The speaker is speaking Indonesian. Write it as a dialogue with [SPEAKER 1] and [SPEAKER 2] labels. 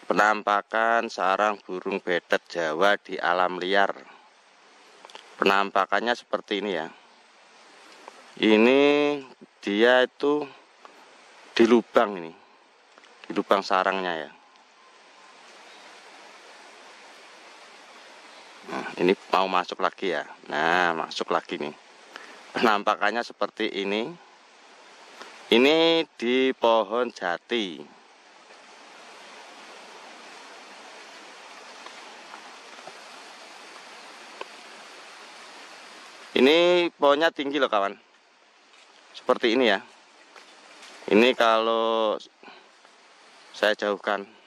[SPEAKER 1] Penampakan sarang burung betet Jawa di alam liar. Penampakannya seperti ini ya. Ini dia itu di lubang ini, di lubang sarangnya ya. Nah, ini mau masuk lagi ya. Nah, masuk lagi nih. Penampakannya seperti ini. Ini di pohon jati. Ini pohonnya tinggi loh kawan. Seperti ini ya. Ini kalau saya jauhkan